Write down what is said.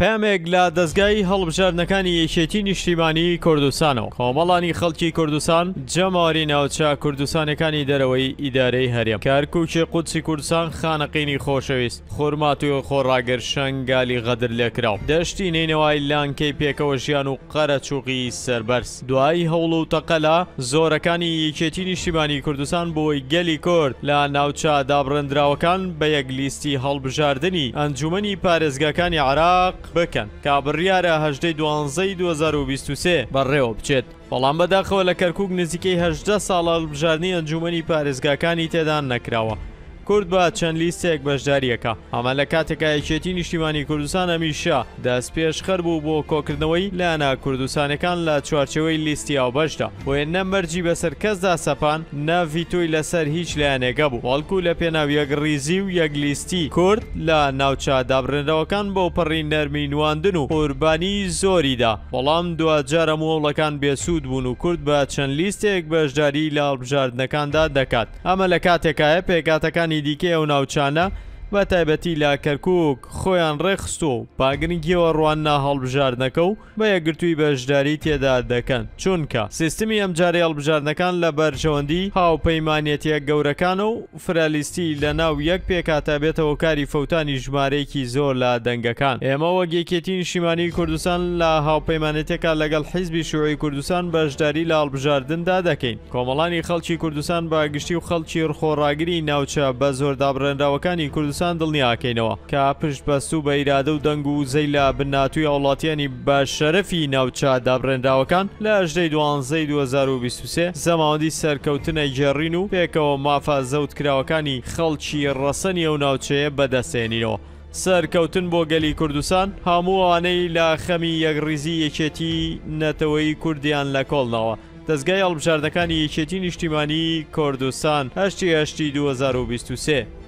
پامێک لە دەستگای هەڵبژاردنەکانی یەکێتی نیشتیمانی کوردستانەوە کۆمەڵانی خەڵکی کوردستان جەماوەری ناوچە کوردستانەکانی دەرەوەی ئیدارەی هەرێم کارکووکی قودسی کوردستان خانەقینی خۆشەویست خورماتوی خۆڕاگەر شەنگالی غەدر لێکراو دەشتی نینەوەی لانکەی پێکەوە ژیان و قەرەچووقی سەربەرز دوایی هەوڵ و تەقەلا زۆرەکانی یەکێتی نیشتیمانی کوردستان بۆی گەلی کورد لە ناوچە دابڕێنراوەکان بە یەک لیستی هەڵبژاردننی ئەنجومەنی پارێزگاکانی عراق بکەن کا بڕیارە 2023 بەڕێوە بچێت بەڵام بەداخەوە لە کەرکووک نزیکەی 18 ساڵ هەڵبژاردننی ئەنجومەنی پارێزگاکانی تێدا نەکراوە کورد بە چەند لیستێک بەشداریەکە ئەمە لە کاتێکە یەکێتی نیشتیمانی کوردستان هەمیشە دەست پێشخەر بوو بۆ کۆکردنەوەی لایەنە کوردستانەکان لە چوارچەوەی لیستی ئاوبەشدا بۆیە نەمەرجی بەسەر کەسدا سەپان نەڤیتۆی لەسەر هیچ لایەنێکە بوو بەڵکو لە پێناو یەکڕیزی و یەکلیستی کورد لە ناوچە دابڕێنراوەکان بۆ پەڕی نەرمی نواندن و قوربانی زۆریدا بەڵام دوجارە مۆڵەکان بێسوود بوون و کورد بە چەند لیستێک بەشداری لە هەڵبژاردنەکاندا دەکات ئەمە لە کاتێکایە پێکاتەکان دیکەی ئەو ناوچانە بە تایبەتی لە کەرکووک خۆیان ڕێخستۆ و باگرنگیەوە ڕواننا هەڵبژاردنەکە و بە یەکگرتووی بەشداری تێدا دەکەن چونکە سیستمی ئەمجارەی هەڵبژاردنەکان لە بەرژەوەندی هاوپەیمانێتیە گەورەکانە و فرالیستی لە ناو یەک پێکاتە بێتەوە کاری فەوتانی ژمارەیەکی زۆر لە دەنگەکان ئێمە وەک یەکێتی نیشتیمانی کوردستان لە هاوپەیمانێتێکە لەگەڵ حیزبی شووعی کوردستان بەشداری لە هەڵبژاردندا دەکەین کۆمەڵانی خەڵکی کوردستان باگشتی و خەڵکی ڕخۆڕاگری ناوچە بە زۆر دابڕێنراوەکانی کوردستان دڵنیاکەینەوە کە پشت بەستوو بە ئیرادە و دەنگ و زەی لە بناتووی وڵاتیانی بەشەرەفی ناوچە دابڕێنراوەکان لە 2023 زەماوەندی سەرکەوتنە گێڕین و پێکەوە مافە زەوتکراوەکانی خەڵکی ڕەسەنی ئەو ناوچەیە بەدەستێنینەوە سەرکەوتن بۆ گەلی کوردستان هەمووانەی لە خەمی یەکڕیزی یەکێتی نەتەوەی کوردیان لە کۆڵنەوە دەستگای هەڵبژاردنەکانی یەکێتی نیشتیمانی کوردستان 8 2023